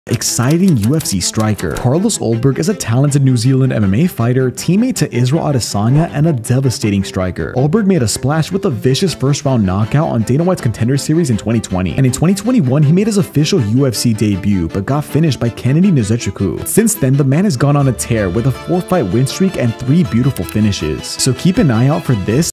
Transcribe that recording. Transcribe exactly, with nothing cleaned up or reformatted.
Exciting U F C striker. Carlos Ulberg is a talented New Zealand M M A fighter, teammate to Israel Adesanya, and a devastating striker. Ulberg made a splash with a vicious first-round knockout on Dana White's Contender series in twenty twenty, and in twenty twenty-one he made his official U F C debut, but got finished by Kennedy Nzechukwu. Since then, the man has gone on a tear with a four-fight win streak and three beautiful finishes. So keep an eye out for this